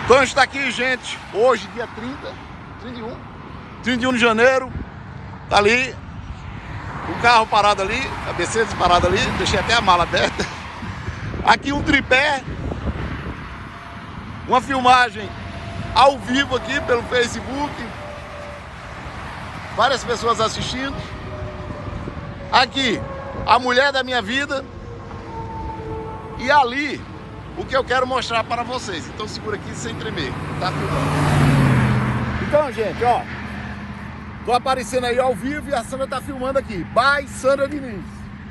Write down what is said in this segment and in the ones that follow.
Então está aqui, gente, hoje dia 31 de janeiro, tá ali, o carro parado ali, a Mercedes parada ali, deixei até a mala aberta. Aqui um tripé, uma filmagem ao vivo aqui pelo Facebook, várias pessoas assistindo. Aqui, a mulher da minha vida, e ali, o que eu quero mostrar para vocês. Então segura aqui sem tremer, tá filmando. Então, gente, ó, tô aparecendo aí ao vivo e a Sandra tá filmando aqui. By Sandra Diniz.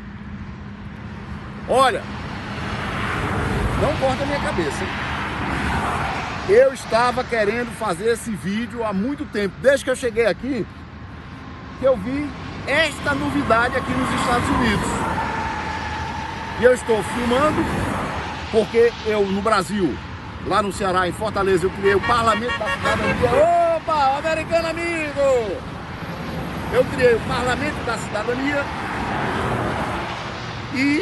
Olha, não corta a minha cabeça, hein? Eu estava querendo fazer esse vídeo há muito tempo, desde que eu cheguei aqui, que eu vi esta novidade aqui nos Estados Unidos. E eu estou filmando porque eu, no Brasil, lá no Ceará, em Fortaleza, eu criei o Parlamento da Cidadania. Opa, americano amigo! Eu criei o Parlamento da Cidadania e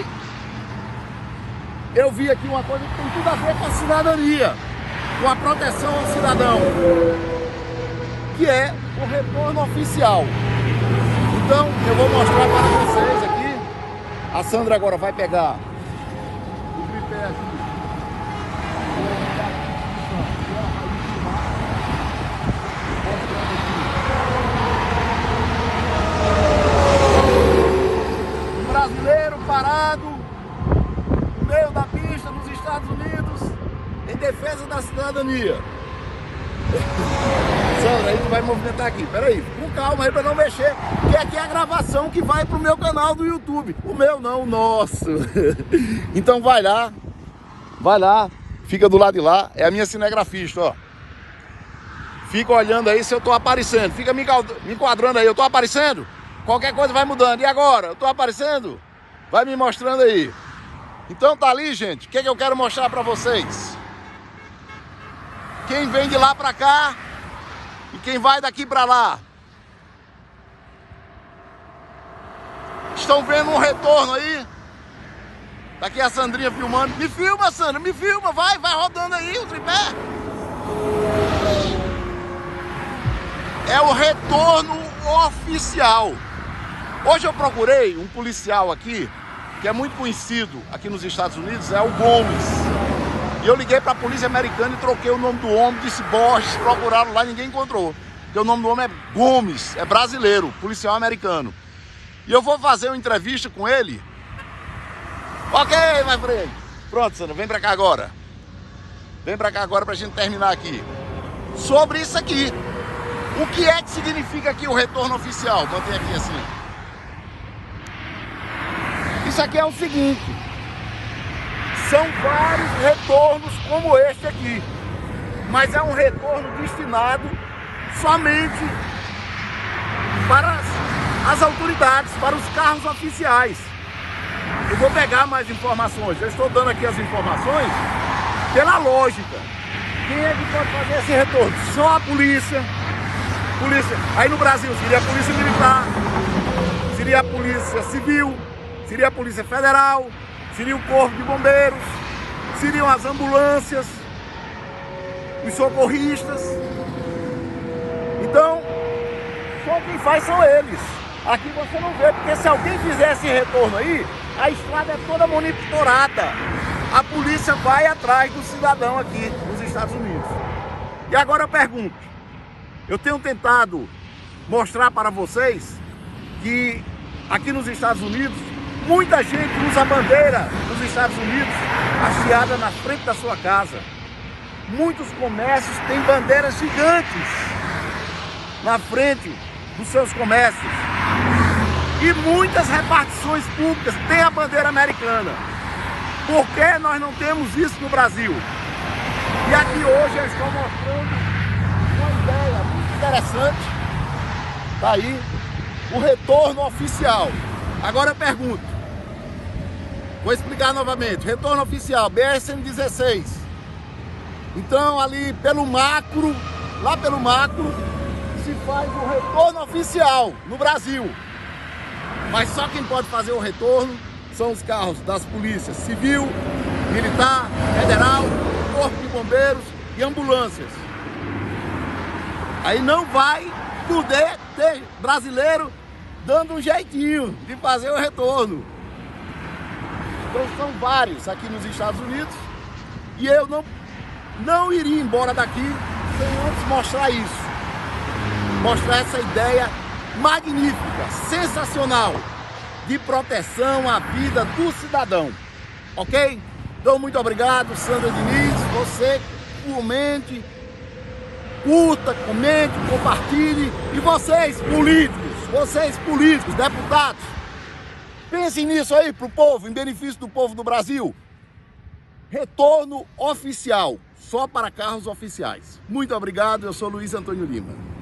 eu vi aqui uma coisa que tem tudo a ver com a cidadania, com a proteção ao cidadão, que é o retorno oficial. Então, eu vou mostrar para vocês aqui. A Sandra agora vai pegar o tripé aqui. Um brasileiro parado no meio da pista nos Estados Unidos em defesa da cidadania. Sandra, aí tu vai movimentar aqui, peraí, com calma aí pra não mexer, que aqui é a gravação que vai pro meu canal do YouTube. O meu não, o nosso. Então vai lá, fica do lado de lá, é a minha cinegrafista, ó. Fica olhando aí se eu tô aparecendo, fica me enquadrando aí, eu tô aparecendo? Qualquer coisa vai mudando, e agora? Eu tô aparecendo? Vai me mostrando aí. Então tá ali, gente, o que eu quero mostrar pra vocês? Quem vem de lá pra cá e quem vai daqui pra lá. Estão vendo um retorno aí? Tá aqui a Sandrinha filmando. Me filma, Sandra, me filma, vai rodando aí o tripé. É o retorno oficial. Hoje eu procurei um policial aqui, que é muito conhecido aqui nos Estados Unidos, é o Gomes. E eu liguei para a polícia americana e troquei o nome do homem, disse Borges, procuraram lá e ninguém encontrou. Porque o nome do homem é Gomes, é brasileiro, policial americano. E eu vou fazer uma entrevista com ele. Ok, my friend. Pronto, Sandra, vem para cá agora. Vem para cá agora para a gente terminar aqui. Sobre isso aqui. O que é que significa aqui o retorno oficial? Botei aqui assim. Isso aqui é o seguinte. São vários retornos como este aqui, mas é um retorno destinado somente para as autoridades, para os carros oficiais. Eu vou pegar mais informações, eu estou dando aqui as informações pela lógica. Quem é que pode fazer esse retorno? Só a polícia. Aí no Brasil seria a polícia militar, seria a polícia civil, seria a polícia federal, seria o corpo de bombeiros, seriam as ambulâncias, os socorristas. Então, só quem faz são eles. Aqui você não vê, porque se alguém fizer esse retorno aí, a estrada é toda monitorada. A polícia vai atrás do cidadão aqui nos Estados Unidos. E agora eu pergunto, eu tenho tentado mostrar para vocês que aqui nos Estados Unidos, muita gente usa a bandeira dos Estados Unidos hasteada na frente da sua casa. Muitos comércios têm bandeiras gigantes na frente dos seus comércios. E muitas repartições públicas têm a bandeira americana. Por que nós não temos isso no Brasil? E aqui hoje eu estou mostrando uma ideia muito interessante. Tá aí o retorno oficial. Agora eu pergunto, vou explicar novamente, retorno oficial, BR-116. Então ali pelo macro, lá pelo macro, se faz o retorno oficial no Brasil. Mas só quem pode fazer o retorno são os carros das polícias civil, militar, federal, corpo de bombeiros e ambulâncias. Aí não vai poder ter brasileiro dando um jeitinho de fazer o retorno. Então são vários aqui nos Estados Unidos e eu não iria embora daqui sem antes mostrar isso. Mostrar essa ideia magnífica, sensacional, de proteção à vida do cidadão. Ok? Então muito obrigado, Sandra Diniz. Você comente, curta, comente, compartilhe. E vocês políticos, deputados, pensem nisso aí pro povo, em benefício do povo do Brasil. Retorno oficial, só para carros oficiais. Muito obrigado, eu sou Luiz Antônio Lima.